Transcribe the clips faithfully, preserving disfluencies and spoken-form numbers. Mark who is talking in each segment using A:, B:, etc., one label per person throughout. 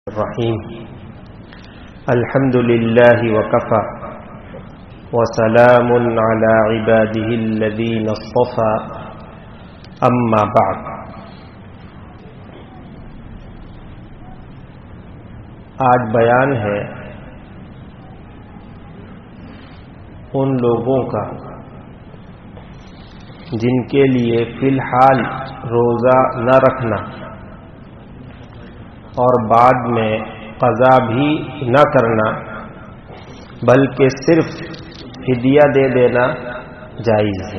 A: الرحیم الحمد للہ وکفی وسلام علی عبادہ الذین اصطفی اما بعد۔ آج بیان ہے ان لوگوں کا جن کے لیے فی الحال روزہ نہ رکھنا اور بعد میں قضا بھی نہ کرنا بلکہ صرف فدیہ دے دینا جائز ہے۔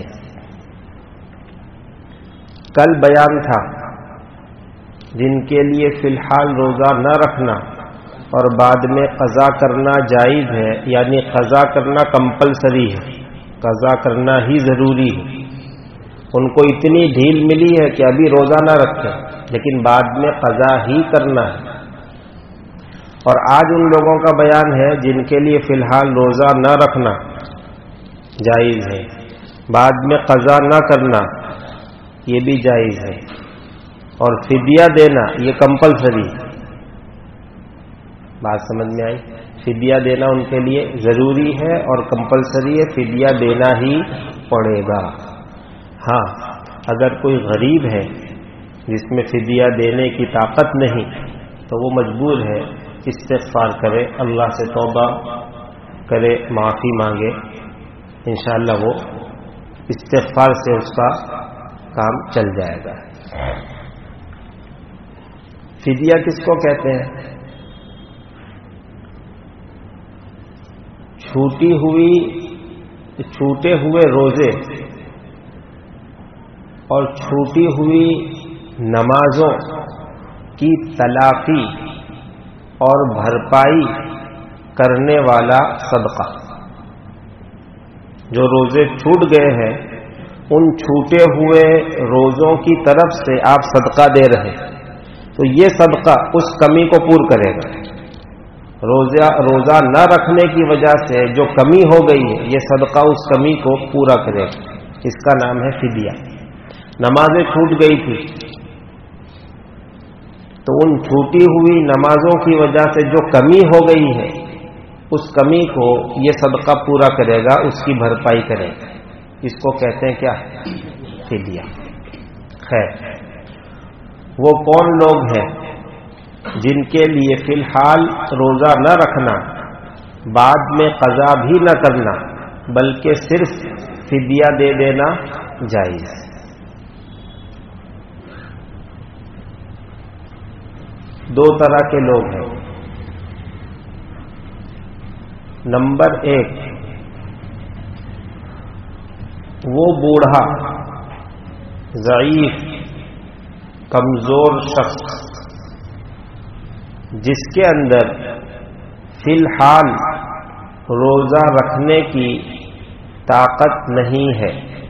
A: کل بیان تھا جن کے لیے فی الحال روزہ نہ رکھنا اور بعد میں قضا کرنا جائز ہے، یعنی قضا کرنا کمپلسری ہے، قضا کرنا ہی ضروری ہے۔ ان کو اتنی ڈھیل ملی ہے کہ ابھی روزہ نہ رکھیں لیکن بعد میں قضا ہی کرنا ہے۔ اور آج ان لوگوں کا بیان ہے جن کے لیے فی الحال روزہ نہ رکھنا جائز ہے، بعد میں قضا نہ کرنا یہ بھی جائز ہے، اور فدیہ دینا یہ کمپلسری ہے۔ بات سمجھ میں آئی؟ فدیہ دینا ان کے لیے ضروری ہے اور کمپلسری ہے، فدیہ دینا ہی پڑے گا۔ ہاں، اگر کوئی غریب ہے جس میں فدیہ دینے کی طاقت نہیں تو وہ مجبور ہے استغفار کرے، اللہ سے توبہ کرے، معافی مانگے، انشاءاللہ وہ استغفار سے اس کا کام چل جائے گا۔ فدیہ کس کو کہتے ہیں؟ چھوٹی ہوئی چھوٹے ہوئے روزے اور چھوٹی ہوئی نمازوں کی تلافی اور بھرپائی کرنے والا صدقہ۔ جو روزے چھوٹ گئے ہیں ان چھوٹے ہوئے روزوں کی طرف سے آپ صدقہ دے رہے ہیں تو یہ صدقہ اس کمی کو پور کرے گا۔ روزہ روزہ نہ رکھنے کی وجہ سے جو کمی ہو گئی ہے یہ صدقہ اس کمی کو پورا کرے گا، اس کا نام ہے فدیہ۔ نمازیں چھوٹ گئی تھی تو ان چھوٹی ہوئی نمازوں کی وجہ سے جو کمی ہو گئی ہے اس کمی کو یہ صدقہ پورا کرے گا، اس کی بھرپائی کرے گا۔ اس کو کہتے ہیں کیا؟ فدیہ۔ خیر، وہ کون لوگ ہیں جن کے لیے فی الحال روزہ نہ رکھنا، بعد میں قضا بھی نہ کرنا بلکہ صرف فدیہ دے دینا جائز؟ دو طرح کے لوگ ہیں۔ نمبر ایک، وہ بوڑھا ضعیف کمزور شخص جس کے اندر فی الحال روزہ رکھنے کی طاقت نہیں ہے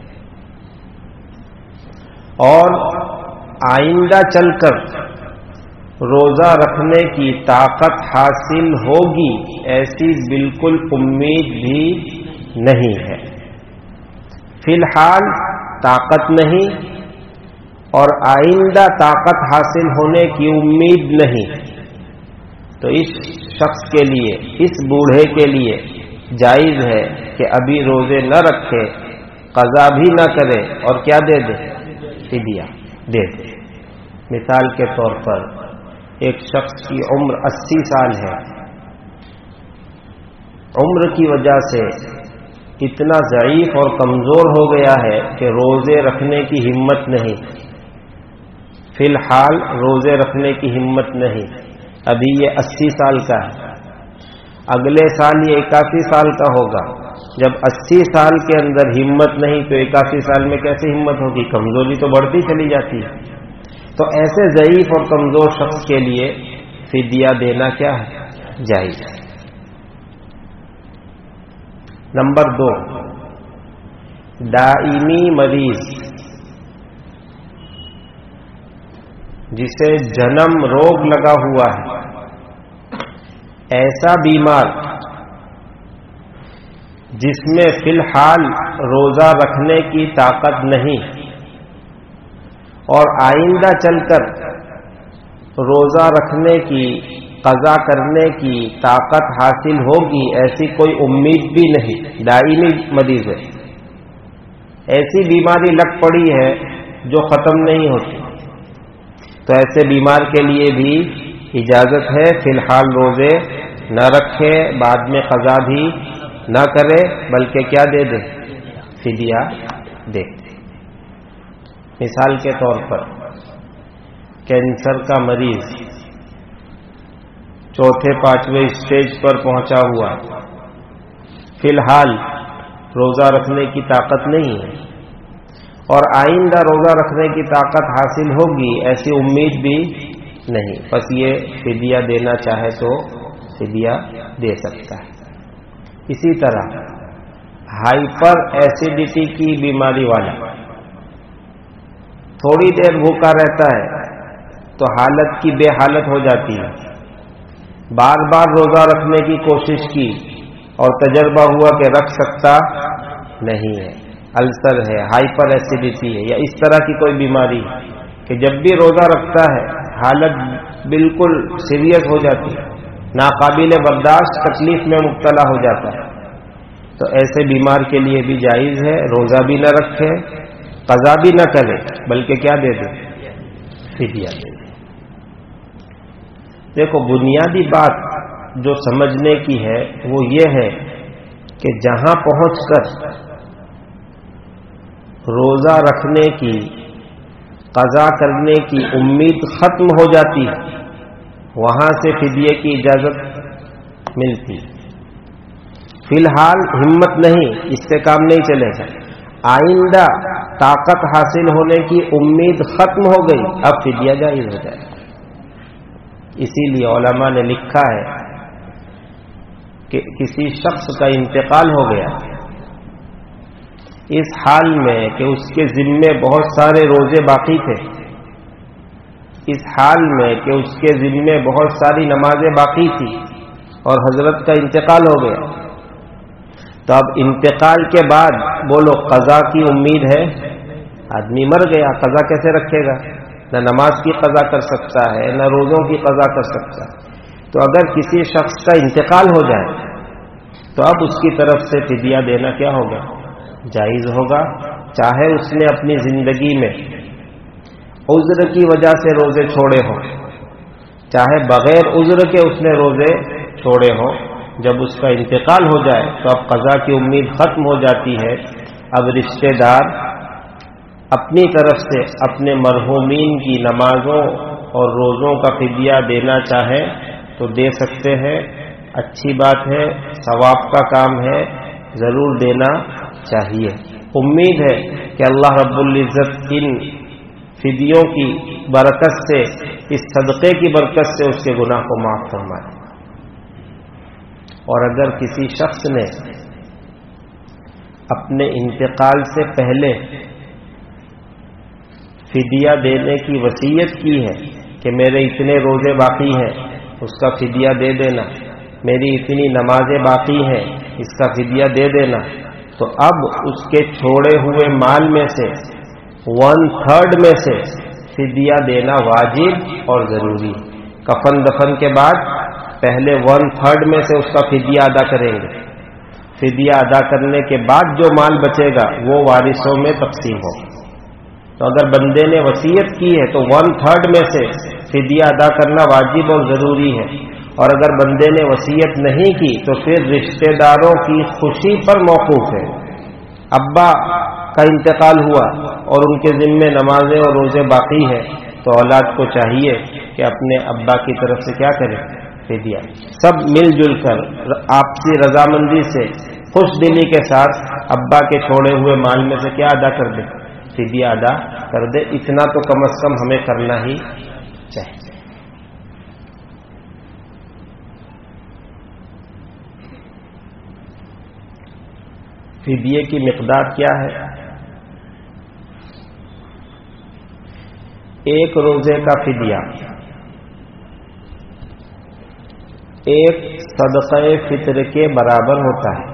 A: اور آئندہ چل کر روزہ رکھنے کی طاقت حاصل ہوگی ایسی بالکل امید بھی نہیں ہے۔ فی الحال طاقت نہیں اور آئندہ طاقت حاصل ہونے کی امید نہیں، تو اس شخص کے لیے، اس بوڑھے کے لیے جائز ہے کہ ابھی روزے نہ رکھے، قضا بھی نہ کرے اور کیا دے دے؟ فدیہ دے دے۔ مثال کے طور پر ایک شخص کی عمر اسی سال ہے، عمر کی وجہ سے اتنا ضعیف اور کمزور ہو گیا ہے کہ روزے رکھنے کی ہمت نہیں، فی الحال روزے رکھنے کی ہمت نہیں، ابھی یہ اسی سال کا ہے، اگلے سال یہ اکاسی سال کا ہوگا۔ جب اسی سال کے اندر ہمت نہیں تو اکاسی سال میں کیسے ہمت ہوگی؟ کمزوری تو بڑھتی چلی جاتی ہے۔ تو ایسے ضعیف اور کمزور شخص کے لیے فدیہ دینا کیا ہے؟ جائز۔ نمبر دو، دائمی مریض جسے جنم روگ لگا ہوا ہے، ایسا بیمار جس میں فی الحال روزہ رکھنے کی طاقت نہیں اور آئندہ چل کر روزہ رکھنے کی قضا کرنے کی طاقت حاصل ہوگی ایسی کوئی امید بھی نہیں، دائمی مریض ہے، ایسی بیماری لگ پڑی ہے جو ختم نہیں ہوتی، تو ایسے بیمار کے لیے بھی اجازت ہے فی الحال روزے نہ رکھے، بعد میں قضا بھی نہ کرے، بلکہ کیا دے دے؟ فدیہ دے۔ مثال کے طور پر کینسر کا مریض چوتھے پانچویں اسٹیج پر پہنچا ہوا، فی الحال روزہ رکھنے کی طاقت نہیں ہے اور آئندہ روزہ رکھنے کی طاقت حاصل ہوگی ایسی امید بھی نہیں، بس یہ فدیہ دینا چاہے تو فدیہ دے سکتا ہے۔ اسی طرح ہائپر ایسیڈیٹی کی بیماری والا تھوڑی دیر بھوکا رہتا ہے تو حالت کی بے حالت ہو جاتی ہے، بار بار روزہ رکھنے کی کوشش کی اور تجربہ ہوا کہ رکھ سکتا نہیں ہے، السر ہے، ہائپر ایسیڈیٹی ہے، یا اس طرح کی کوئی بیماری کہ جب بھی روزہ رکھتا ہے حالت بالکل سیریس ہو جاتی ہے، ناقابل برداشت تکلیف میں مبتلا ہو جاتا ہے، تو ایسے بیمار کے لیے بھی جائز ہے روزہ بھی نہ رکھے، قضا بھی نہ کرے، بلکہ کیا دے دے؟ فدیہ دے دے۔ دیکھو بنیادی بات جو سمجھنے کی ہے وہ یہ ہے کہ جہاں پہنچ کر روزہ رکھنے کی، قضا کرنے کی امید ختم ہو جاتی ہے، وہاں سے فدیے کی اجازت ملتی۔ فی الحال ہمت نہیں، اس سے کام نہیں چلے گا، آئندہ طاقت حاصل ہونے کی امید ختم ہو گئی، اب فدیہ جائز ہو جائے گا۔ اسی لیے علماء نے لکھا ہے کہ کسی شخص کا انتقال ہو گیا، اس حال میں کہ اس کے ذمے بہت سارے روزے باقی تھے، اس حال میں کہ اس کے ذمے بہت ساری نمازیں باقی تھی اور حضرت کا انتقال ہو گیا، تو اب انتقال کے بعد بولو قضا کی امید ہے؟ آدمی مر گیا، قضا کیسے رکھے گا؟ نہ نماز کی قضا کر سکتا ہے نہ روزوں کی قضا کر سکتا ہے۔ تو اگر کسی شخص کا انتقال ہو جائے تو اب اس کی طرف سے فدیہ دینا کیا ہوگا؟ جائز ہوگا، چاہے اس نے اپنی زندگی میں عذر کی وجہ سے روزے چھوڑے ہوں، چاہے بغیر عذر کے اس نے روزے چھوڑے ہوں، جب اس کا انتقال ہو جائے تو اب قضا کی امید ختم ہو جاتی ہے، اب رشتہ دار اپنی طرف سے اپنے مرحومین کی نمازوں اور روزوں کا فدیہ دینا چاہیں تو دے سکتے ہیں، اچھی بات ہے، ثواب کا کام ہے، ضرور دینا چاہیے۔ امید ہے کہ اللہ رب العزت ان فدیوں کی برکت سے، اس صدقے کی برکت سے اس کے گناہ کو معاف فرمائے۔ اور اگر کسی شخص نے اپنے انتقال سے پہلے فدیہ دینے کی وصیت کی ہے کہ میرے اتنے روزے باقی ہیں اس کا فدیہ دے دینا، میری اتنی نمازیں باقی ہیں اس کا فدیہ دے دینا، تو اب اس کے چھوڑے ہوئے مال میں سے ون تھرڈ میں سے فدیہ دینا واجب اور ضروری۔ کفن دفن کے بعد پہلے ون تھرڈ میں سے اس کا فدیہ ادا کریں گے، فدیہ ادا کرنے کے بعد جو مال بچے گا وہ وارثوں میں تقسیم ہو۔ تو اگر بندے نے وصیت کی ہے تو ون تھرڈ میں سے فدیہ ادا کرنا واجب اور ضروری ہے، اور اگر بندے نے وصیت نہیں کی تو پھر رشتہ داروں کی خوشی پر موقوف ہے۔ ابا کا انتقال ہوا اور ان کے ذمے نمازیں اور روزے باقی ہیں، تو اولاد کو چاہیے کہ اپنے ابا کی طرف سے کیا کرے؟ فدیہ۔ سب مل جل کر آپسی رضامندی سے خوش دلی کے ساتھ ابا کے چھوڑے ہوئے مال میں سے کیا ادا کر دے؟ فدیہ ادا کر دے۔ اتنا تو کم از کم ہمیں کرنا ہی چاہیے۔ فدیے کی مقدار کیا ہے؟ ایک روزے کا فدیہ ایک صدقہ فطر کے برابر ہوتا ہے۔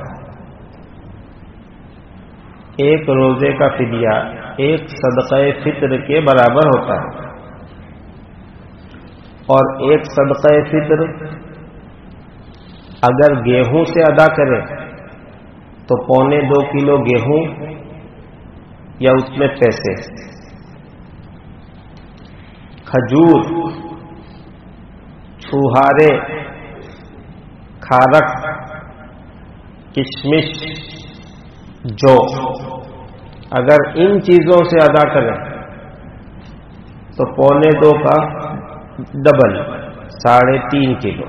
A: ایک روزے کا فدیہ ایک صدقہ فطر کے برابر ہوتا ہے۔ اور ایک صدقہ فطر اگر گیہوں سے ادا کرے تو پونے دو کلو گیہوں یا اس میں پیسے. کھجور، چھوہارے، کھارک، کشمش، جو اگر ان چیزوں سے ادا کریں تو پونے دو کا ڈبل ساڑھے تین کلو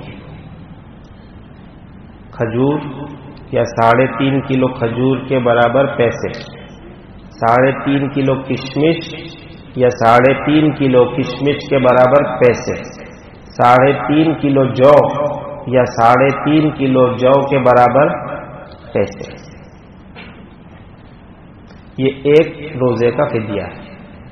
A: کھجور یا ساڑھے تین کلو کھجور کے برابر پیسے، ساڑھے تین کلو کشمش یا ساڑھے تین کلو کشمش کے برابر پیسے، ساڑھے تین کلو جو یا ساڑھے تین کلو جو کے برابر پیسے. یہ ایک روزے کا فدیہ ہے.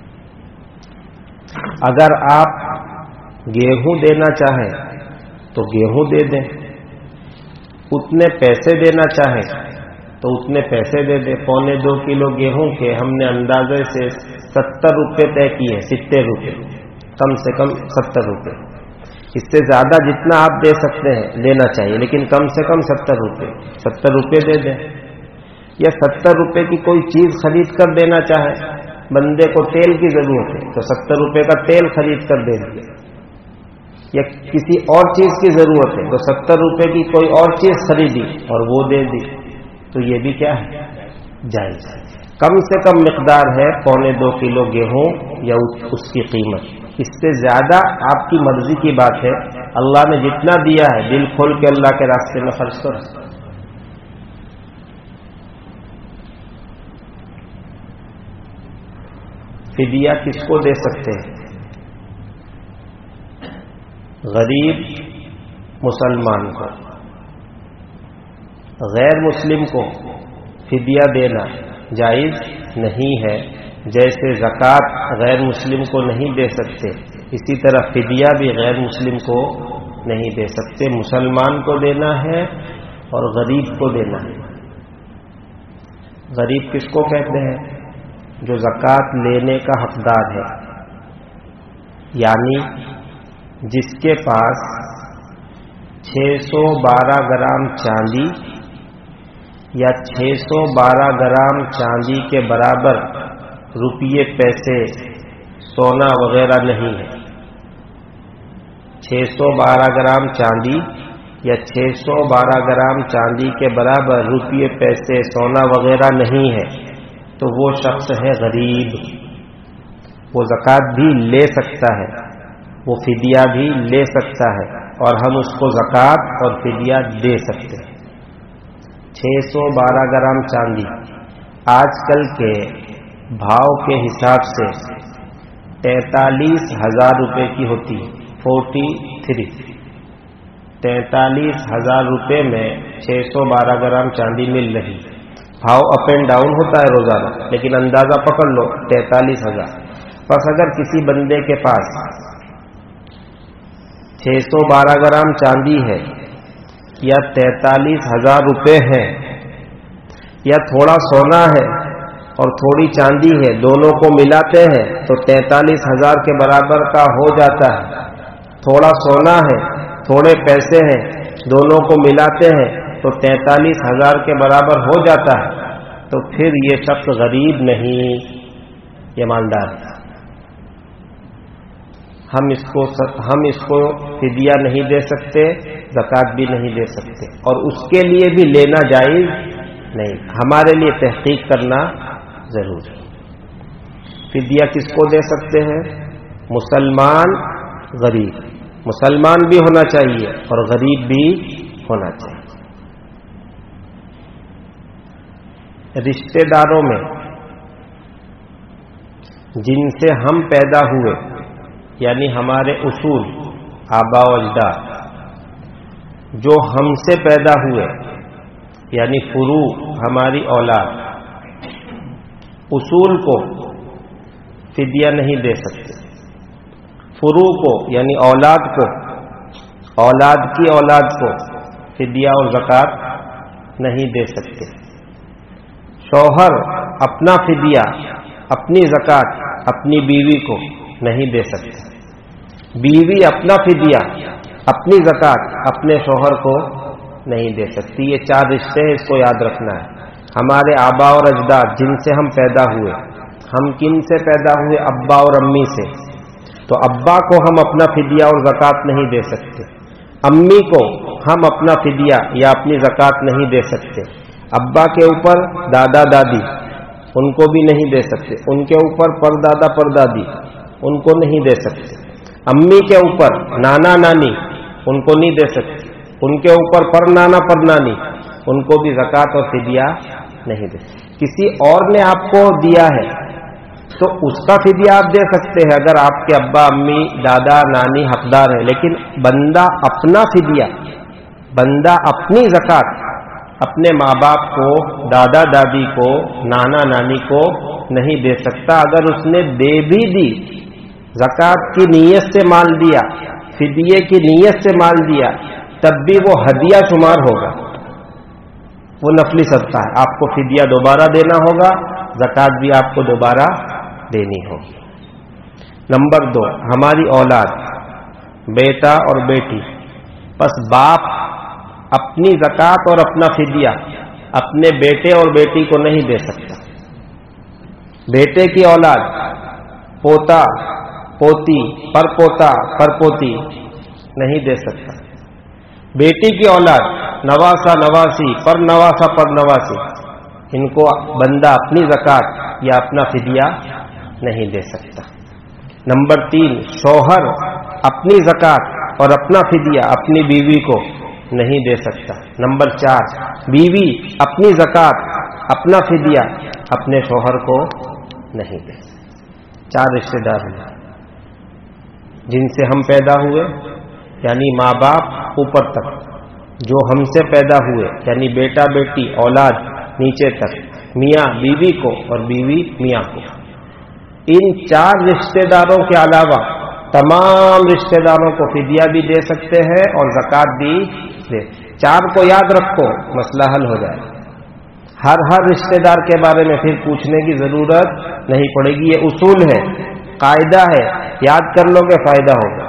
A: اگر آپ گیہوں دینا چاہیں تو گیہوں دے دیں، اتنے پیسے دینا چاہیں تو اتنے پیسے دے دیں. پونے دو کلو گیہوں کے ہم نے اندازے سے ستر روپے طے کیے، ستر روپے کم سے کم ستر روپے. اس سے زیادہ جتنا آپ دے سکتے ہیں لینا چاہیے، لیکن کم سے کم ستر روپے ستر روپے دے دیں. یا ستر روپے کی کوئی چیز خرید کر دینا چاہے، بندے کو تیل کی ضرورت ہے تو ستر روپے کا تیل خرید کر دے دیا. یا کسی اور چیز کی ضرورت ہے تو ستر روپے کی کوئی اور چیز خریدی اور وہ دے دی، تو یہ بھی کیا ہے؟ جائز ہے. کم سے کم مقدار ہے پونے دو کلو گیہوں یا اس کی قیمت. اس سے زیادہ آپ کی مرضی کی بات ہے. اللہ نے جتنا دیا ہے دل کھول کے اللہ کے راستے میں خرچ کرو. فدیہ کس کو دے سکتے ہیں؟ غریب مسلمان کو. غیر مسلم کو فدیہ دینا جائز نہیں ہے. جیسے زکوٰۃ غیر مسلم کو نہیں دے سکتے، اسی طرح فدیہ بھی غیر مسلم کو نہیں دے سکتے. مسلمان کو دینا ہے اور غریب کو دینا ہے. غریب کس کو کہتے ہیں؟ جو زکوٰۃ لینے کا حقدار ہے، یعنی جس کے پاس چھ سو بارہ گرام چاندی یا چھ سو بارہ گرام چاندی کے برابر روپیے پیسے سونا وغیرہ نہیں ہے. چھ سو بارہ گرام چاندی یا چھ سو بارہ گرام چاندی کے برابر روپیے پیسے سونا وغیرہ نہیں ہے تو وہ شخص ہے غریب. وہ زکوٰۃ بھی لے سکتا ہے، وہ فدیہ بھی لے سکتا ہے، اور ہم اس کو زکوٰۃ اور فدیہ دے سکتے ہیں. چھ سو بارہ گرام چاندی آج کل کے بھاؤ کے حساب سے تینتالیس ہزار روپے کی ہوتی ہے. فورٹی تھری تینتالیس ہزار روپے میں چھ سو بارہ گرام چاندی مل رہی. بھاؤ اپ اینڈ ڈاؤن ہوتا ہے روزانہ، لیکن اندازہ پکڑ لو تینتالیس ہزار. بس اگر کسی بندے کے پاس چھ سو بارہ گرام چاندی ہے یا تینتالیس ہزار روپے ہیں یا تھوڑا سونا ہے اور تھوڑی چاندی ہے، دونوں کو ملاتے ہیں تو تینتالیس ہزار کے برابر کا ہو جاتا ہے. تھوڑا سونا ہے، تھوڑے پیسے ہیں، دونوں کو ملاتے ہیں تو تینتالیس ہزار کے برابر ہو جاتا ہے. تو پھر یہ شخص غریب نہیں، یہ مالدار ہے. ہم اس کو ہم اس کو فدیہ نہیں دے سکتے، زکوٰۃ بھی نہیں دے سکتے، اور اس کے لیے بھی لینا جائز نہیں. ہمارے لیے تحقیق کرنا ضروری. فدیہ کس کو دے سکتے ہیں؟ مسلمان، غریب. مسلمان بھی ہونا چاہیے اور غریب بھی ہونا چاہیے. رشتہ داروں میں جن سے ہم پیدا ہوئے، یعنی ہمارے اصول، آباء و اجداد، جو ہم سے پیدا ہوئے یعنی فروع، ہماری اولاد، اصول کو فدیہ نہیں دے سکتے. فروع کو یعنی اولاد کو، اولاد کی اولاد کو فدیہ اور زکوٰۃ نہیں دے سکتے. شوہر اپنا فدیہ، اپنی زکوٰۃ اپنی بیوی کو نہیں دے سکتے. بیوی اپنا فدیہ، اپنی زکات اپنے شوہر کو نہیں دے سکتی. یہ چار رشتے ہیں، اس کو یاد رکھنا ہے. ہمارے آبا اور اجداد جن سے ہم پیدا ہوئے، ہم کن سے پیدا ہوئے؟ ابا اور امی سے. تو ابا کو ہم اپنا فدیہ اور زکات نہیں دے سکتے، امی کو ہم اپنا فدیہ یا اپنی زکات نہیں دے سکتے. ابا کے اوپر دادا دادی، ان کو بھی نہیں دے سکتے. ان کے اوپر پردادا پردادی، ان کو نہیں دے سکتے. امی کے اوپر نانا نانی، ان کو نہیں دے سکتے. ان کے اوپر پر نانا پر نانی، ان کو بھی زکات اور فدیہ نہیں دے. کسی اور نے آپ کو دیا ہے تو اس کا فدیہ آپ دے سکتے ہیں اگر آپ کے ابا امی دادا نانی حقدار ہیں. لیکن بندہ اپنا فدیہ، بندہ اپنی زکات اپنے ماں باپ کو، دادا دادی کو، نانا نانی کو نہیں دے سکتا. اگر اس نے دے بھی دی، زکات کی نیت سے مال دیا، فدیے کی نیت سے مال دیا، تب بھی وہ ہدیہ شمار ہوگا، وہ نفلی صدقہ ہے. آپ کو فدیہ دوبارہ دینا ہوگا، زکات بھی آپ کو دوبارہ دینی ہوگی. نمبر دو، ہماری اولاد، بیٹا اور بیٹی. پس باپ اپنی زکات اور اپنا فدیہ اپنے بیٹے اور بیٹی کو نہیں دے سکتا. بیٹے کی اولاد، پوتا پوتی، پر پوتا پر پوتی نہیں دے سکتا. بیٹی کی اولاد، نواسا نواسی، پر نواسا پر نواسی، ان کو بندہ اپنی زکات یا اپنا فدیہ نہیں دے سکتا. نمبر تین، شوہر اپنی زکات اور اپنا فدیہ اپنی بیوی کو نہیں دے سکتا. نمبر چار، بیوی اپنی زکات اپنا فدیہ اپنے شوہر کو نہیں دے سکتا. چار رشتے دار ہیں جن سے ہم پیدا ہوئے، یعنی ماں باپ اوپر تک، جو ہم سے پیدا ہوئے یعنی بیٹا بیٹی اولاد نیچے تک، میاں بیوی کو اور بیوی میاں کو. ان چار رشتے داروں کے علاوہ تمام رشتے داروں کو فدیہ بھی دے سکتے ہیں اور زکات بھی دے. چار کو یاد رکھو، مسئلہ حل ہو جائے. ہر ہر رشتے دار کے بارے میں پھر پوچھنے کی ضرورت نہیں پڑے گی. یہ اصول ہے، قاعدہ ہے، یاد کر لو گے فائدہ ہوگا.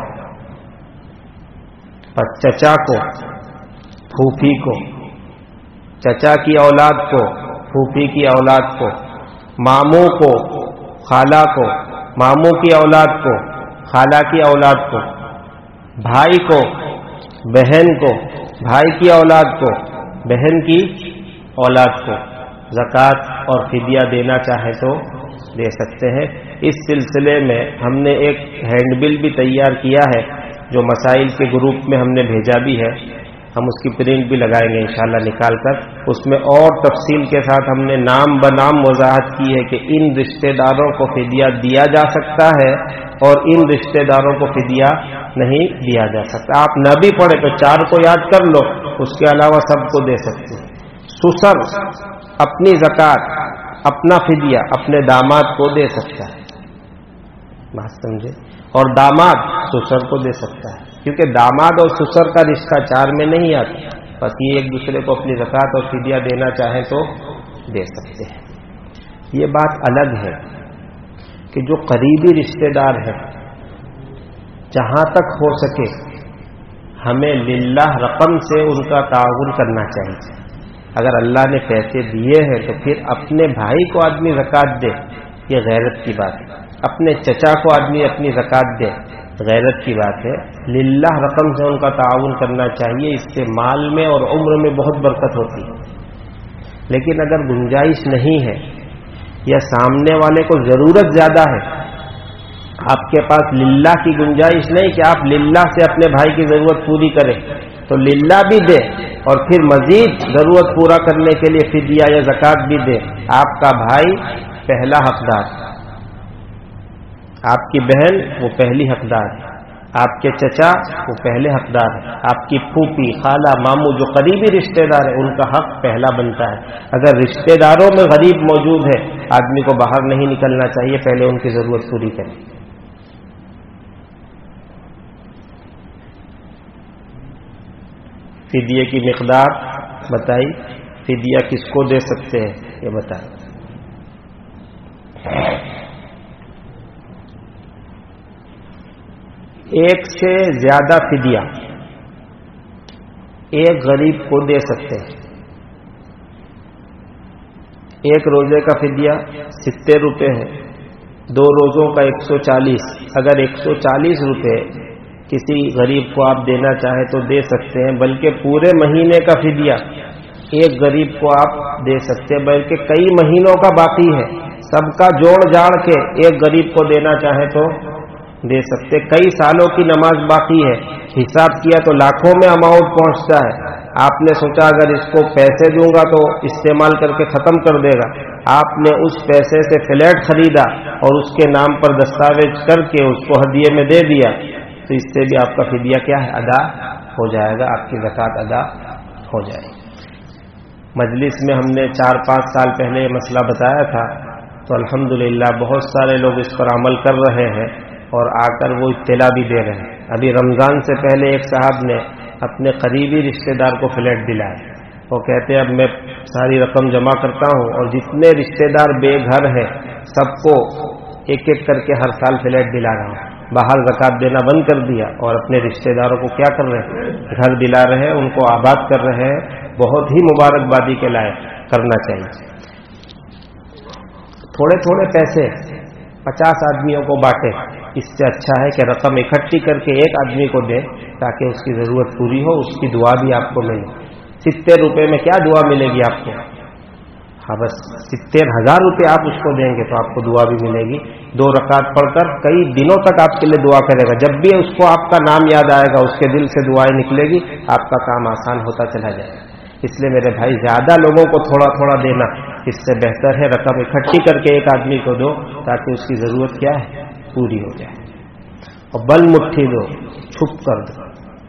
A: پس چچا کو، پھوپھی کو، چچا کی اولاد کو، پھوپھی کی اولاد کو، ماموں کو، خالہ کو، ماموں کی اولاد کو، خالہ کی اولاد کو، بھائی کو، بہن کو، بھائی کی اولاد کو، بہن کی اولاد کو زکات اور فدیہ دینا چاہے تو دے سکتے ہیں. اس سلسلے میں ہم نے ایک ہینڈ بل بھی تیار کیا ہے جو مسائل کے گروپ میں ہم نے بھیجا بھی ہے. ہم اس کی پرنٹ بھی لگائیں گے انشاءاللہ نکال کر. اس میں اور تفصیل کے ساتھ ہم نے نام بنام وضاحت کی ہے کہ ان رشتہ داروں کو فدیہ دیا جا سکتا ہے اور ان رشتہ داروں کو فدیہ نہیں دیا جا سکتا. آپ نہ بھی پڑھے تو چار کو یاد کر لو، اس کے علاوہ سب کو دے سکتے ہیں. سسر اپنی زکات اپنا فدیہ اپنے داماد کو دے سکتا ہے، بات سمجھے، اور داماد سسر کو دے سکتا ہے، کیونکہ داماد اور سسر کا رشتہ چار میں نہیں آتا. بس یہ ایک دوسرے کو اپنی زکات اور فدیہ دینا چاہیں تو دے سکتے ہیں. یہ بات الگ ہے کہ جو قریبی رشتہ دار ہیں، جہاں تک ہو سکے ہمیں للہ رقم سے ان کا تعاون کرنا چاہیے. اگر اللہ نے پیسے دیے ہیں تو پھر اپنے بھائی کو آدمی زکات دے، یہ غیرت کی بات ہے. اپنے چچا کو آدمی اپنی زکات دے، غیرت کی بات ہے. للہ رقم سے ان کا تعاون کرنا چاہیے، اس سے مال میں اور عمر میں بہت برکت ہوتی ہے. لیکن اگر گنجائش نہیں ہے یا سامنے والے کو ضرورت زیادہ ہے، آپ کے پاس للہ کی گنجائش نہیں کہ آپ للہ سے اپنے بھائی کی ضرورت پوری کریں، تو للہ بھی دے اور پھر مزید ضرورت پورا کرنے کے لیے فدیہ یا زکات بھی دے. آپ کا بھائی پہلا حقدار، آپ کی بہن وہ پہلی حقدار ہے، آپ کے چچا وہ پہلے حقدار ہے، آپ کی پھوپھی خالہ ماموں جو قریبی رشتہ دار ہیں ان کا حق پہلا بنتا ہے. اگر رشتہ داروں میں غریب موجود ہے، آدمی کو باہر نہیں نکلنا چاہیے، پہلے ان کی ضرورت پوری کریں. فدیے کی مقدار بتائی، فدیہ کس کو دے سکتے ہیں یہ بتائیں. ایک سے زیادہ فدیہ ایک غریب کو دے سکتے ہیں. ایک روزے کا فدیہ ستر روپے ہے، دو روزوں کا ایک سو چالیس. اگر ایک سو چالیس روپے کسی غریب کو آپ دینا چاہیں تو دے سکتے ہیں، بلکہ پورے مہینے کا فدیہ ایک غریب کو آپ دے سکتے ہیں، بلکہ کئی مہینوں کا باقی ہے، سب کا جوڑ جاڑ کے ایک غریب کو دینا چاہیں تو دے سکتے. کئی سالوں کی نماز باقی ہے، حساب کیا تو لاکھوں میں اماؤنٹ پہنچتا ہے. آپ نے سوچا اگر اس کو پیسے دوں گا تو استعمال کر کے ختم کر دے گا. آپ نے اس پیسے سے فلیٹ خریدا اور اس کے نام پر دستاویز کر کے اس کو ہدیے میں دے دیا، تو اس سے بھی آپ کا فدیہ کیا ہے؟ ادا ہو جائے گا، آپ کی زکوٰۃ ادا ہو جائے گی. مجلس میں ہم نے چار پانچ سال پہلے یہ مسئلہ بتایا تھا، تو الحمدللہ بہت سارے لوگ اس پر عمل کر رہے ہیں اور آ کر وہ اطلاع بھی دے رہے ہیں. ابھی رمضان سے پہلے ایک صاحب نے اپنے قریبی رشتہ دار کو فلیٹ دلایا. وہ کہتے ہیں اب میں ساری رقم جمع کرتا ہوں اور جتنے رشتہ دار بے گھر ہیں سب کو ایک ایک کر کے ہر سال فلیٹ دلا رہا ہوں. باہر زکوٰۃ دینا بند کر دیا اور اپنے رشتہ داروں کو کیا کر رہے ہیں؟ گھر دلا رہے ہیں، ان کو آباد کر رہے ہیں. بہت ہی مبارکبادی کے لائق کرنا چاہیے. تھوڑے تھوڑے پیسے پچاس آدمیوں کو بانٹے، اس سے اچھا ہے کہ رقم اکٹھی کر کے ایک آدمی کو دیں تاکہ اس کی ضرورت پوری ہو، اس کی دعا بھی آپ کو ملے. ستر روپے میں کیا دعا ملے گی آپ کو؟ ہاں بس ستر ہزار روپے آپ اس کو دیں گے تو آپ کو دعا بھی ملے گی. دو رکعت پڑھ کر کئی دنوں تک آپ کے لیے دعا کرے گا. جب بھی اس کو آپ کا نام یاد آئے گا، اس کے دل سے دعائیں نکلے گی، آپ کا کام آسان ہوتا چلا جائے گا. اس لیے میرے بھائی زیادہ لوگوں کو تھوڑا تھوڑا دینا اس سے بہتر ہے رقم اکٹھی کر کے ایک آدمی کو دو تاکہ اس کی ضرورت کیا ہے؟ پوری ہو جائے. اور بل مٹھی دو، چھپ کر دو.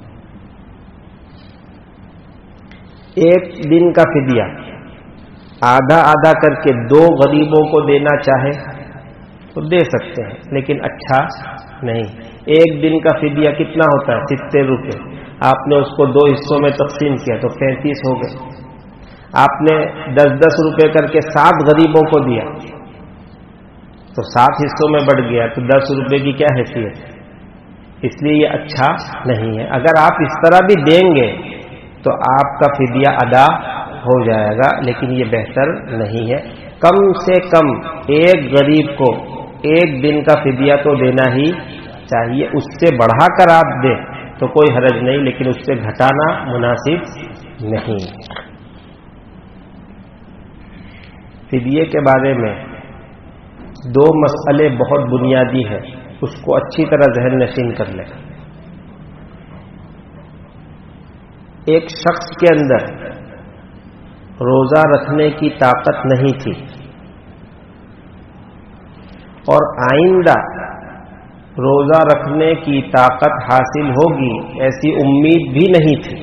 A: ایک دن کا فدیہ آدھا آدھا کر کے دو غریبوں کو دینا چاہے تو دے سکتے ہیں، لیکن اچھا نہیں. ایک دن کا فدیہ کتنا ہوتا ہے؟ ستر روپے. آپ نے اس کو دو حصوں میں تقسیم کیا تو پینتیس ہو گئے. آپ نے دس دس روپے کر کے سات غریبوں کو دیا تو سات حصوں میں بڑھ گیا تو دس روپے کی کیا حیثیت؟ اس لیے یہ اچھا نہیں ہے. اگر آپ اس طرح بھی دیں گے تو آپ کا فدیہ ادا ہو جائے گا، لیکن یہ بہتر نہیں ہے. کم سے کم ایک غریب کو ایک دن کا فدیہ تو دینا ہی چاہیے. اس سے بڑھا کر آپ دیں تو کوئی حرج نہیں، لیکن اس سے گھٹانا مناسب نہیں. فدیے کے بارے میں دو مسئلے بہت بنیادی ہیں، اس کو اچھی طرح ذہن نشین کر لیں. ایک شخص کے اندر روزہ رکھنے کی طاقت نہیں تھی اور آئندہ روزہ رکھنے کی طاقت حاصل ہوگی ایسی امید بھی نہیں تھی،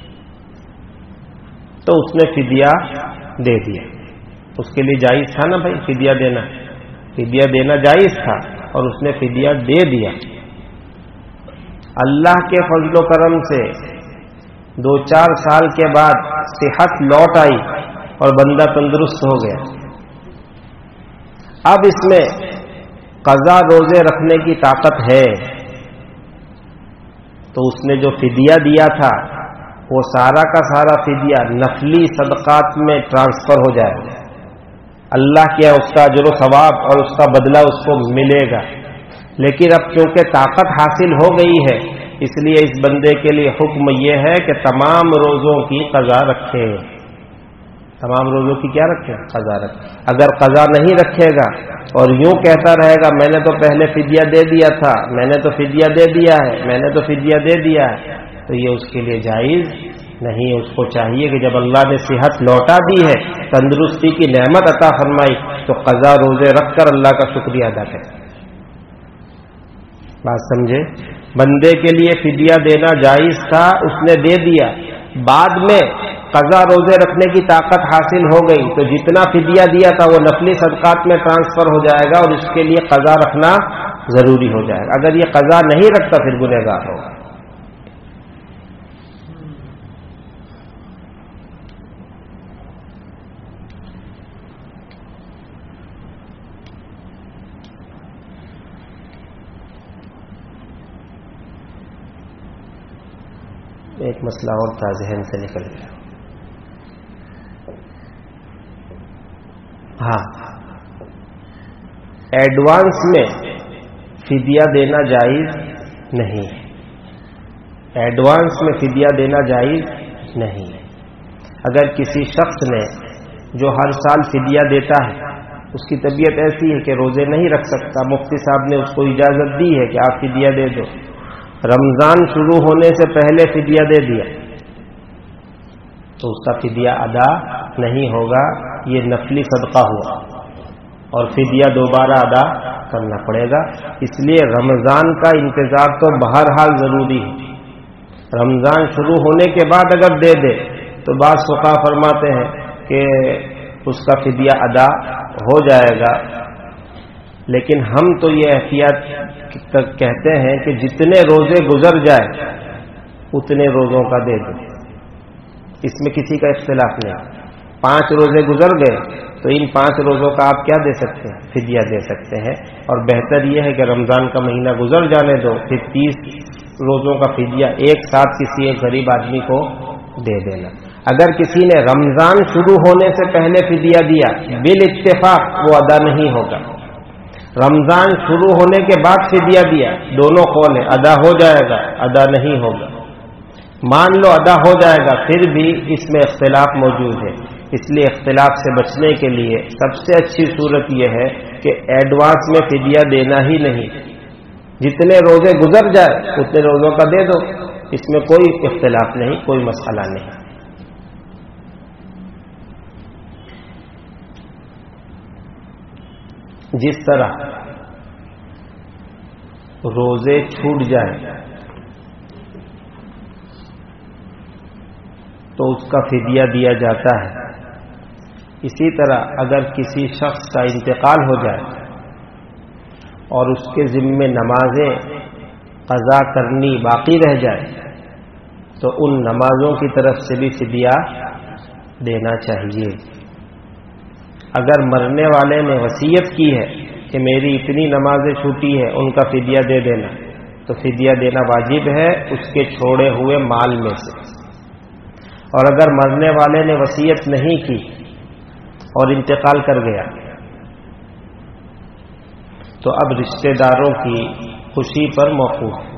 A: تو اس نے فدیہ دے دیا. اس کے لیے جائز تھا نا بھائی فدیہ دینا، فدیہ دینا جائز تھا اور اس نے فدیہ دے دیا. اللہ کے فضل و کرم سے دو چار سال کے بعد صحت لوٹ آئی اور بندہ تندرست ہو گیا. اب اس میں قضا روزے رکھنے کی طاقت ہے تو اس نے جو فدیہ دیا تھا وہ سارا کا سارا فدیہ نفلی صدقات میں ٹرانسفر ہو جائے گا. اللہ کیا اس کا اجر و ثواب اور اس کا بدلہ اس کو ملے گا. لیکن اب چونکہ طاقت حاصل ہو گئی ہے اس لیے اس بندے کے لیے حکم یہ ہے کہ تمام روزوں کی قضا رکھے. تمام روزوں کی کیا رکھے؟ قضا رکھے. اگر قضا نہیں رکھے گا اور یوں کہتا رہے گا میں نے تو پہلے فدیہ دے دیا تھا، میں نے تو فدیہ دے دیا ہے، میں نے تو فدیہ دے دیا ہے، تو یہ اس کے لیے جائز نہیں. اس کو چاہیے کہ جب اللہ نے صحت لوٹا دی ہے، تندرستی کی نعمت عطا فرمائی، تو قضا روزے رکھ کر اللہ کا شکریہ ادا کرے. بات سمجھے؟ بندے کے لیے فدیہ دینا جائز تھا، اس نے دے دیا. بعد میں قضا روزے رکھنے کی طاقت حاصل ہو گئی تو جتنا فدیہ دیا تھا وہ نفلی صدقات میں ٹرانسفر ہو جائے گا اور اس کے لیے قضا رکھنا ضروری ہو جائے گا. اگر یہ قضا نہیں رکھتا پھر گنہگار ہوگا. ایک مسئلہ اور تھا ذہن سے نکل گیا. ہاں، ایڈوانس میں فدیہ دینا جائز نہیں ہے. ایڈوانس میں فدیہ دینا جائز نہیں ہے. اگر کسی شخص نے جو ہر سال فدیہ دیتا ہے، اس کی طبیعت ایسی ہے کہ روزے نہیں رکھ سکتا، مفتی صاحب نے اس کو اجازت دی ہے کہ آپ فدیہ دے دو، رمضان شروع ہونے سے پہلے فدیہ دے دیا تو اس کا فدیہ ادا نہیں ہوگا، یہ نفلی صدقہ ہوا اور فدیہ دوبارہ ادا کرنا پڑے گا. اس لیے رمضان کا انتظار تو بہرحال ضروری ہے. رمضان شروع ہونے کے بعد اگر دے دے تو بعض فقہا فرماتے ہیں کہ اس کا فدیہ ادا ہو جائے گا، لیکن ہم تو یہ احتیاط کہتے ہیں کہ جتنے روزے گزر جائے اتنے روزوں کا دے دیں. اس میں کسی کا اختلاف نہیں. پانچ روزے گزر گئے تو ان پانچ روزوں کا آپ کیا دے سکتے ہیں؟ فدیہ دے سکتے ہیں. اور بہتر یہ ہے کہ رمضان کا مہینہ گزر جانے دو، پھر تیس روزوں کا فدیہ ایک ساتھ کسی ایک غریب آدمی کو دے دینا. اگر کسی نے رمضان شروع ہونے سے پہلے فدیہ دیا بالاتفاق وہ ادا نہیں ہوگا. رمضان شروع ہونے کے بعد فدیہ دیا، دونوں قول ہیں، ادا ہو جائے گا، ادا نہیں ہوگا. مان لو ادا ہو جائے گا، پھر بھی اس میں اختلاف موجود ہے. اس لیے اختلاف سے بچنے کے لیے سب سے اچھی صورت یہ ہے کہ ایڈوانس میں فدیہ دینا ہی نہیں. جتنے روزے گزر جائے اتنے روزوں کا دے دو، اس میں کوئی اختلاف نہیں، کوئی مسئلہ نہیں. جس طرح روزے چھوٹ جائیں تو اس کا فدیہ دیا جاتا ہے، اسی طرح اگر کسی شخص کا انتقال ہو جائے اور اس کے ذمے نمازیں قضا کرنی باقی رہ جائے تو ان نمازوں کی طرف سے بھی فدیہ دینا چاہیے. اگر مرنے والے نے وصیت کی ہے کہ میری اتنی نمازیں چھوٹی ہے ان کا فدیہ دے دینا تو فدیہ دینا واجب ہے اس کے چھوڑے ہوئے مال میں سے. اور اگر مرنے والے نے وصیت نہیں کی اور انتقال کر گیا تو اب رشتہ داروں کی خوشی پر موقوف ہے.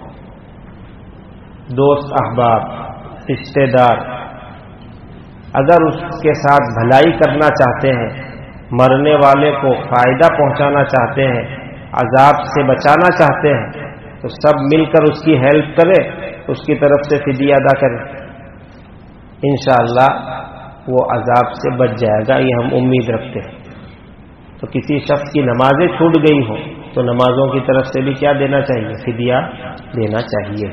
A: دوست احباب رشتہ دار اگر اس کے ساتھ بھلائی کرنا چاہتے ہیں، مرنے والے کو فائدہ پہنچانا چاہتے ہیں، عذاب سے بچانا چاہتے ہیں تو سب مل کر اس کی ہیلپ کرے، اس کی طرف سے فدیہ ادا کرے. انشاءاللہ وہ عذاب سے بچ جائے گا، یہ ہم امید رکھتے ہیں. تو کسی شخص کی نمازیں چھوٹ گئی ہوں تو نمازوں کی طرف سے بھی کیا دینا چاہیے؟ فدیہ دینا چاہیے.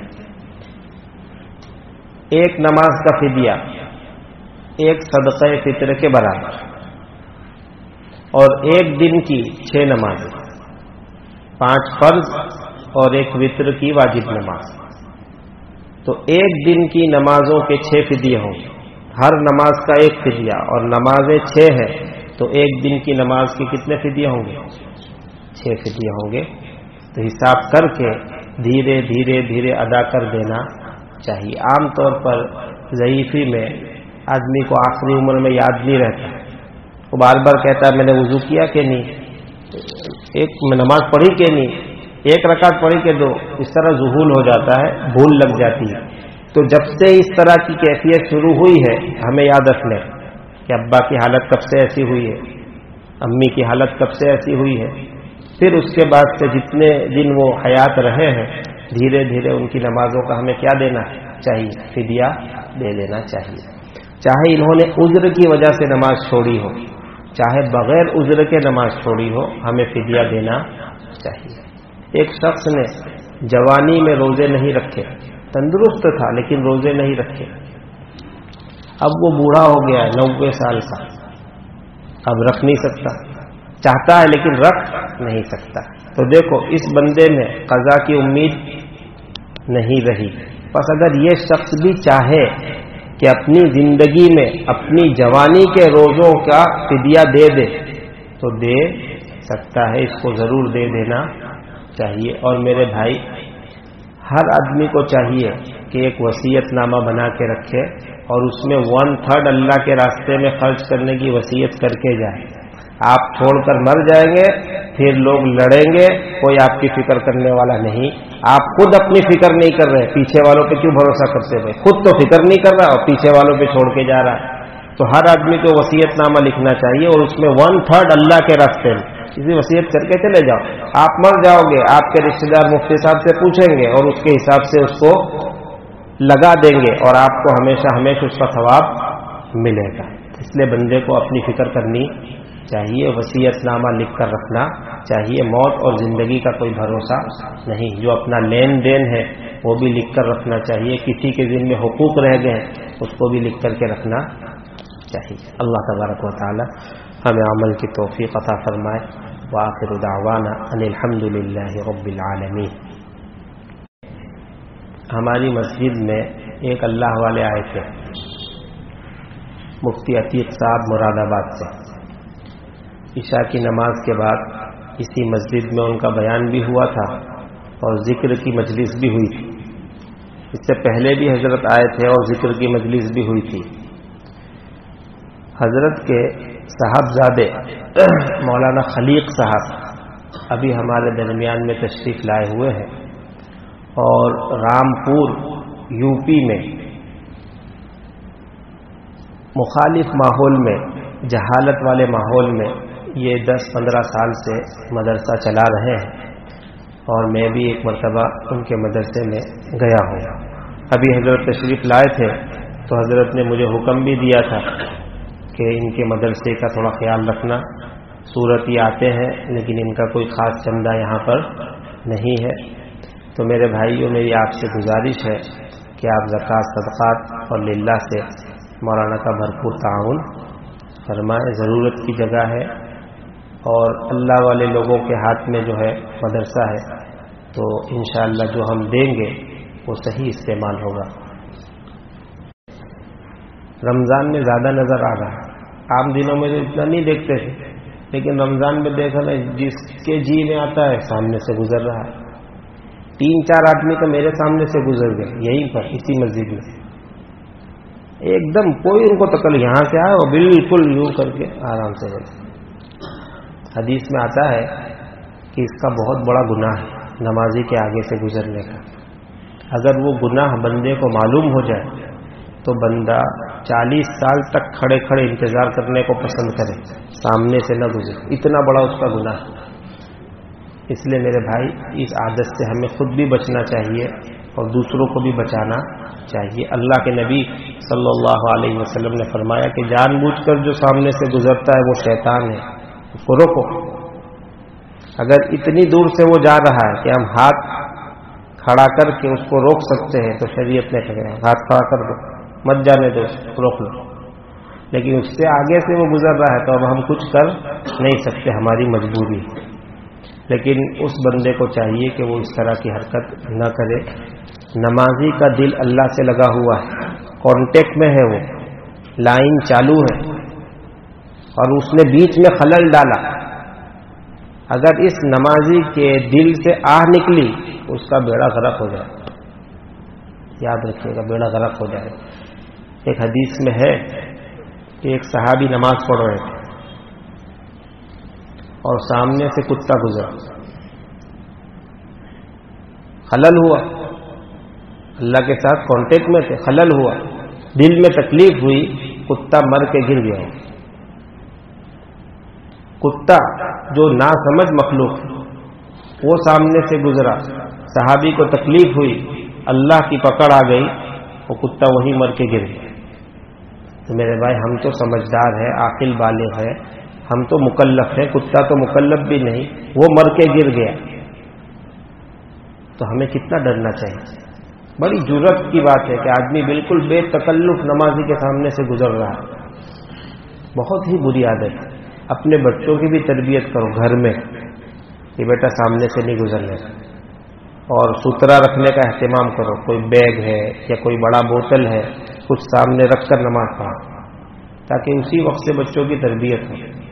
A: ایک نماز کا فدیہ ایک صدقہ فطر کے برابر، اور ایک دن کی چھ نمازیں، پانچ فرض اور ایک وتر کی واجب نماز. تو ایک دن کی نمازوں کے چھ فدیے ہوں گے، ہر نماز کا ایک فدیہ، اور نمازیں چھ ہیں تو ایک دن کی نماز کے کتنے فدیے ہوں گے؟ چھ فدیے ہوں گے. تو حساب کر کے دھیرے دھیرے دھیرے ادا کر دینا چاہیے. عام طور پر ضعیفی میں آدمی کو آخری عمر میں یاد نہیں رہتا، وہ بار بار کہتا ہے میں نے وضو کیا کہ نہیں، ایک میں نماز پڑھی کہ نہیں، ایک رکعت پڑھی کہ دو، اس طرح ذہول ہو جاتا ہے، بھول لگ جاتی ہے. تو جب سے اس طرح کی کیفیت شروع ہوئی ہے ہمیں یاد رکھنا ہے کہ ابا کی حالت کب سے ایسی ہوئی ہے، امی کی حالت کب سے ایسی ہوئی ہے، پھر اس کے بعد سے جتنے دن وہ حیات رہے ہیں دھیرے دھیرے ان کی نمازوں کا ہمیں کیا دینا چاہیے؟ فدیہ دے دینا چاہیے. چاہے انہوں نے عذر کی وجہ سے نماز چھوڑی ہو، چاہے بغیر عذر کے نماز چھوڑی ہو، ہمیں فدیہ دینا چاہیے. ایک شخص نے جوانی میں روزے نہیں رکھے، تندرست تھا لیکن روزے نہیں رکھے. اب وہ بوڑھا ہو گیا ہے، نوے سال کا، اب رکھ نہیں سکتا، چاہتا ہے لیکن رکھ نہیں سکتا. تو دیکھو اس بندے میں قضا کی امید نہیں رہی. بس اگر یہ شخص بھی چاہے کہ اپنی زندگی میں اپنی جوانی کے روزوں کا فدیہ دے دے تو دے سکتا ہے، اس کو ضرور دے دینا چاہیے. اور میرے بھائی، ہر آدمی کو چاہیے کہ ایک وصیت نامہ بنا کے رکھے اور اس میں ون تھرڈ اللہ کے راستے میں خرچ کرنے کی وصیت کر کے جائے. آپ چھوڑ کر مر جائیں گے، پھر لوگ لڑیں گے، کوئی آپ کی فکر کرنے والا نہیں. آپ خود اپنی فکر نہیں کر رہے، پیچھے والوں پہ کیوں بھروسہ کرتے ہوئے؟ خود تو فکر نہیں کر رہا اور پیچھے والوں پہ چھوڑ کے جا رہا ہے. تو ہر آدمی کو وصیت نامہ لکھنا چاہیے اور اس میں ون تھرڈ اللہ کے راستے میں کسی وصیت کر کے چلے جاؤ. آپ مر جاؤ گے، آپ کے رشتے دار مفتی صاحب سے پوچھیں گے اور اس کے حساب سے اس کو لگا دیں گے اور آپ کو ہمیشہ ہمیشہ اس کا ثواب ملے گا. اس لیے بندے کو اپنی فکر کرنی چاہیے، وصیت نامہ لکھ کر رکھنا چاہیے. موت اور زندگی کا کوئی بھروسہ نہیں. جو اپنا لین دین ہے وہ بھی لکھ کر رکھنا چاہیے. کسی کے ذمہ حقوق رہ گئے اس کو بھی لکھ کر کے رکھنا چاہیے. اللہ تبارک و تعالی ہمیں عمل کی توفیق عطا فرمائے. وآخر دعوانا ان الحمد للہ رب العالمین. ہماری مسجد میں ایک اللہ والے آئے تھے، مفتی عتیق صاحب مراد آباد سے. عشاء کی نماز کے بعد اسی مسجد میں ان کا بیان بھی ہوا تھا اور ذکر کی مجلس بھی ہوئی تھی. اس سے پہلے بھی حضرت آئے تھے اور ذکر کی مجلس بھی ہوئی تھی. حضرت کے صاحبزادے مولانا خلیق صاحب ابھی ہمارے درمیان میں تشریف لائے ہوئے ہیں اور رامپور یو پی میں مخالف ماحول میں، جہالت والے ماحول میں یہ دس پندرہ سال سے مدرسہ چلا رہے ہیں اور میں بھی ایک مرتبہ ان کے مدرسے میں گیا ہوں. ابھی حضرت تشریف لائے تھے تو حضرت نے مجھے حکم بھی دیا تھا کہ ان کے مدرسے کا تھوڑا خیال رکھنا. صورت یہ آتے ہیں لیکن ان کا کوئی خاص چندہ یہاں پر نہیں ہے. تو میرے بھائیوں میری آپ سے گزارش ہے کہ آپ زکوٰۃ، صدقات اور للہ سے مولانا کا بھرپور تعاون فرمائیں. ضرورت کی جگہ ہے اور اللہ والے لوگوں کے ہاتھ میں جو ہے مدرسہ ہے تو انشاءاللہ جو ہم دیں گے وہ صحیح استعمال ہوگا. رمضان میں زیادہ نظر آ رہا ہے. عام دنوں میں تو اتنا نہیں دیکھتے تھے لیکن رمضان میں دیکھا نا جس کے جی میں آتا ہے سامنے سے گزر رہا ہے. تین چار آدمی تو میرے سامنے سے گزر گئے یہیں پر اسی مسجد میں. ایک دم کوئی ان کو تکل یہاں سے آئے اور بالکل یوں کر کے آرام سے گئے. حدیث میں آتا ہے کہ اس کا بہت بڑا گناہ ہے نمازی کے آگے سے گزرنے کا. اگر وہ گناہ بندے کو معلوم ہو جائے تو بندہ چالیس سال تک کھڑے کھڑے انتظار کرنے کو پسند کرے، سامنے سے نہ گزرے. اتنا بڑا اس کا گناہ ہے. اس لیے میرے بھائی اس عادت سے ہمیں خود بھی بچنا چاہیے اور دوسروں کو بھی بچانا چاہیے. اللہ کے نبی صلی اللہ علیہ وسلم نے فرمایا کہ جان بوجھ کر جو سامنے سے گزرتا ہے وہ شیطان ہے، اس کو روکو. اگر اتنی دور سے وہ جا رہا ہے کہ ہم ہاتھ کھڑا کر کے اس کو روک سکتے ہیں تو شریعت نے کہا ہاتھ کھڑا کر دو، مت جانے دو، روک لو. لیکن اس سے آگے سے وہ گزر رہا ہے تو اب ہم کچھ کر نہیں سکتے، ہماری مجبوری. لیکن اس بندے کو چاہیے کہ وہ اس طرح کی حرکت نہ کرے. نمازی کا دل اللہ سے لگا ہوا ہے، کانٹیکٹ میں ہے، وہ لائن چالو ہے اور اس نے بیچ میں خلل ڈالا. اگر اس نمازی کے دل سے آہ نکلی اس کا بیڑا غرق ہو جائے. یاد رکھیے گا، بیڑا غرق ہو جائے. ایک حدیث میں ہے کہ ایک صحابی نماز پڑھ رہے تھے اور سامنے سے کتا گزرا، خلل ہوا. اللہ کے ساتھ کانٹیکٹ میں تھے، خلل ہوا، دل میں تکلیف ہوئی، کتا مر کے گر گیا. کتا جو ناسمجھ مخلوق وہ سامنے سے گزرا، صحابی کو تکلیف ہوئی، اللہ کی پکڑ آ گئی، وہ کتا وہیں مر کے گر گیا. تو میرے بھائی ہم تو سمجھدار ہیں، عاقل بالغ ہیں، ہم تو مکلف ہیں، کتا تو مکلف بھی نہیں، وہ مر کے گر گیا. تو ہمیں کتنا ڈرنا چاہیے. بڑی جرت کی بات ہے کہ آدمی بالکل بے تکلف نمازی کے سامنے سے گزر رہا ہے. بہت ہی بری عادت ہے. اپنے بچوں کی بھی تربیت کرو گھر میں کہ بیٹا سامنے سے نہیں گزرنے کا، اور ستھرا رکھنے کا اہتمام کرو. کوئی بیگ ہے یا کوئی بڑا بوتل ہے کچھ سامنے رکھ کر نماز پڑھو تاکہ اسی وقت سے بچوں کی تربیت ہو.